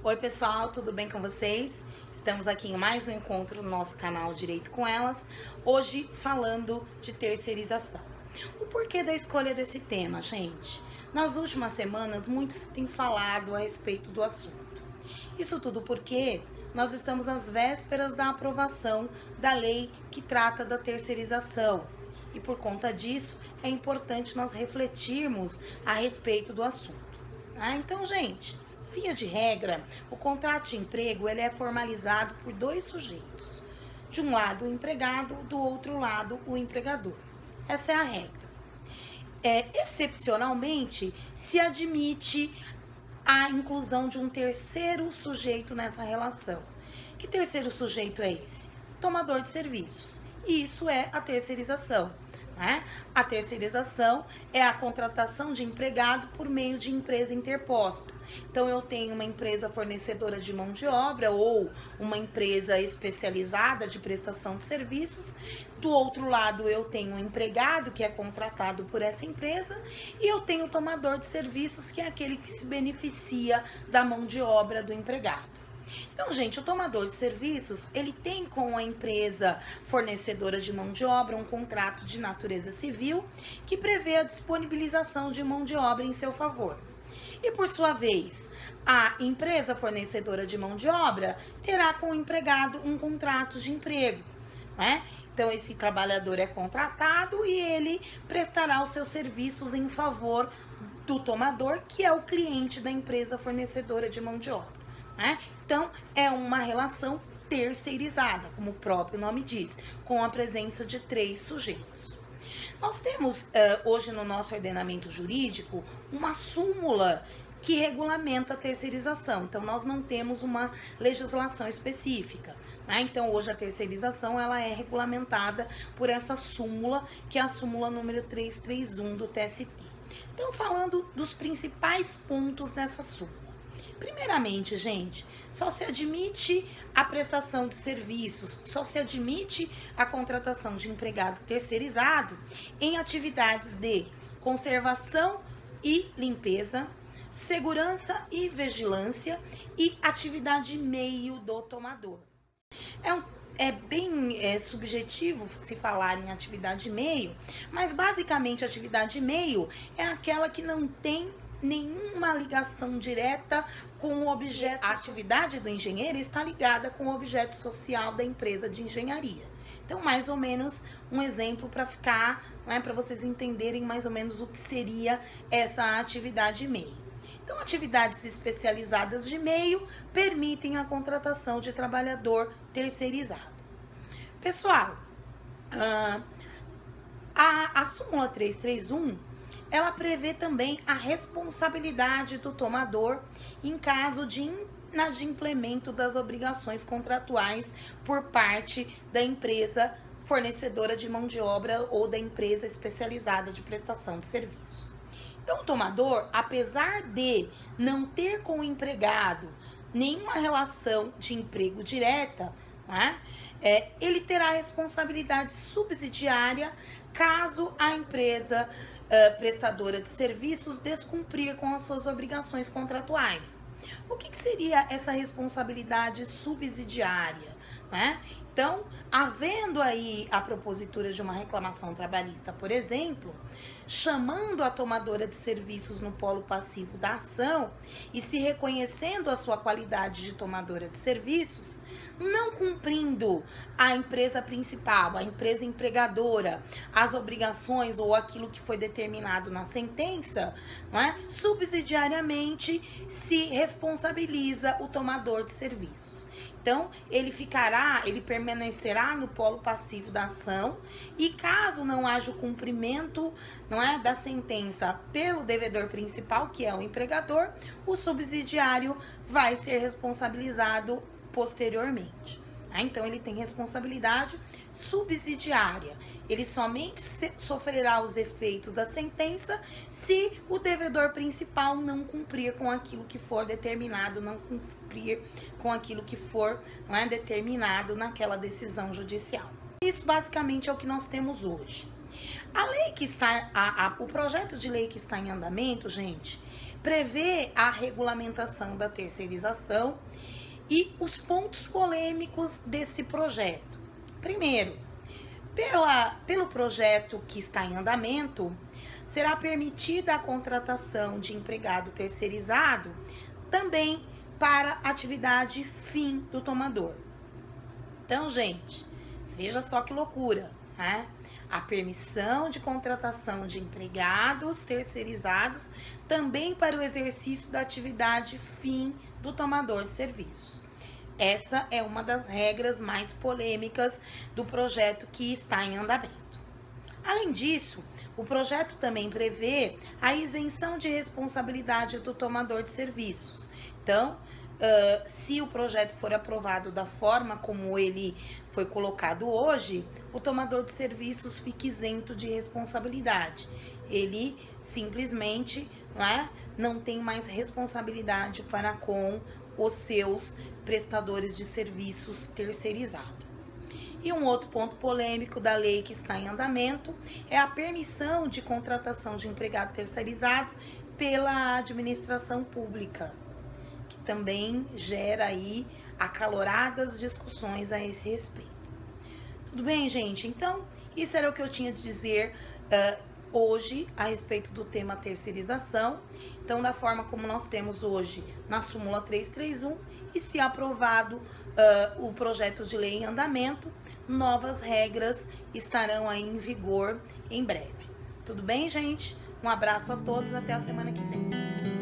Oi pessoal, tudo bem com vocês? Estamos aqui em mais um encontro no nosso canal Direito com Elas, hoje falando de terceirização. O porquê da escolha desse tema, gente? Nas últimas semanas, muitos têm falado a respeito do assunto. Isso tudo porque nós estamos às vésperas da aprovação da lei que trata da terceirização. E por conta disso, é importante nós refletirmos a respeito do assunto. Então, gente, via de regra, o contrato de emprego ele é formalizado por dois sujeitos. De um lado, o empregado, do outro lado, o empregador. Essa é a regra. Excepcionalmente, se admite a inclusão de um terceiro sujeito nessa relação. Que terceiro sujeito é esse? Tomador de serviços. E isso é a terceirização. A terceirização é a contratação de empregado por meio de empresa interposta. Então, eu tenho uma empresa fornecedora de mão de obra ou uma empresa especializada de prestação de serviços. Do outro lado, eu tenho um empregado que é contratado por essa empresa e eu tenho o tomador de serviços, que é aquele que se beneficia da mão de obra do empregado. Então, gente, o tomador de serviços, ele tem com a empresa fornecedora de mão de obra um contrato de natureza civil que prevê a disponibilização de mão de obra em seu favor. E, por sua vez, a empresa fornecedora de mão de obra terá com o empregado um contrato de emprego, Então, esse trabalhador é contratado e ele prestará os seus serviços em favor do tomador, que é o cliente da empresa fornecedora de mão de obra. Então, é uma relação terceirizada, como o próprio nome diz, com a presença de três sujeitos. Nós temos hoje no nosso ordenamento jurídico uma súmula que regulamenta a terceirização. Então, nós não temos uma legislação específica. Então, hoje a terceirização ela é regulamentada por essa súmula, que é a súmula número 331 do TST. Então, falando dos principais pontos nessa súmula. Primeiramente, gente, só se admite a prestação de serviços, só se admite a contratação de empregado terceirizado em atividades de conservação e limpeza, segurança e vigilância e atividade meio do tomador. É bem subjetivo se falar em atividade meio, mas basicamente atividade meio é aquela que não tem nenhuma ligação direta com o objeto. A atividade do engenheiro está ligada com o objeto social da empresa de engenharia. Então, mais ou menos um exemplo para ficar, para vocês entenderem mais ou menos o que seria essa atividade meio. Então, atividades especializadas de meio permitem a contratação de trabalhador terceirizado. Pessoal, a súmula 331 ela prevê também a responsabilidade do tomador em caso de inadimplemento das obrigações contratuais por parte da empresa fornecedora de mão de obra ou da empresa especializada de prestação de serviços. Então, o tomador, apesar de não ter com o empregado nenhuma relação de emprego direta, ele terá responsabilidade subsidiária caso a empresa prestadora de serviços descumprir com as suas obrigações contratuais. O que seria essa responsabilidade subsidiária? Então, havendo aí a propositura de uma reclamação trabalhista, por exemplo, chamando a tomadora de serviços no polo passivo da ação e se reconhecendo a sua qualidade de tomadora de serviços, não cumprindo a empresa principal, a empresa empregadora, as obrigações ou aquilo que foi determinado na sentença, subsidiariamente se responsabiliza o tomador de serviços. Então, ele permanecerá no polo passivo da ação e caso não haja o cumprimento, da sentença pelo devedor principal, que é o empregador, o subsidiário vai ser responsabilizado posteriormente. Então, ele tem responsabilidade subsidiária. Ele somente sofrerá os efeitos da sentença se o devedor principal não cumprir com aquilo que for determinado, não cumprir com aquilo que for determinado naquela decisão judicial. Isso basicamente é o que nós temos hoje. A lei que está, o projeto de lei que está em andamento, gente, prevê a regulamentação da terceirização e os pontos polêmicos desse projeto. Primeiro, pelo projeto que está em andamento, será permitida a contratação de empregado terceirizado também para atividade fim do tomador. Então, gente, veja só que loucura, né? A permissão de contratação de empregados terceirizados também para o exercício da atividade fim do tomador de serviços. Essa é uma das regras mais polêmicas do projeto que está em andamento. Além disso, o projeto também prevê a isenção de responsabilidade do tomador de serviços. Então, se o projeto for aprovado da forma como ele foi colocado hoje, o tomador de serviços fica isento de responsabilidade. Ele simplesmente não tem mais responsabilidade para com os seus prestadores de serviços terceirizados. E um outro ponto polêmico da lei que está em andamento é a permissão de contratação de empregado terceirizado pela administração pública, que também gera aí acaloradas discussões a esse respeito. Tudo bem, gente? Então, isso era o que eu tinha de dizer hoje a respeito do tema terceirização. Então, da forma como nós temos hoje na súmula 331, e se aprovado o projeto de lei em andamento, novas regras estarão aí em vigor em breve. Tudo bem, gente? Um abraço a todos, até a semana que vem.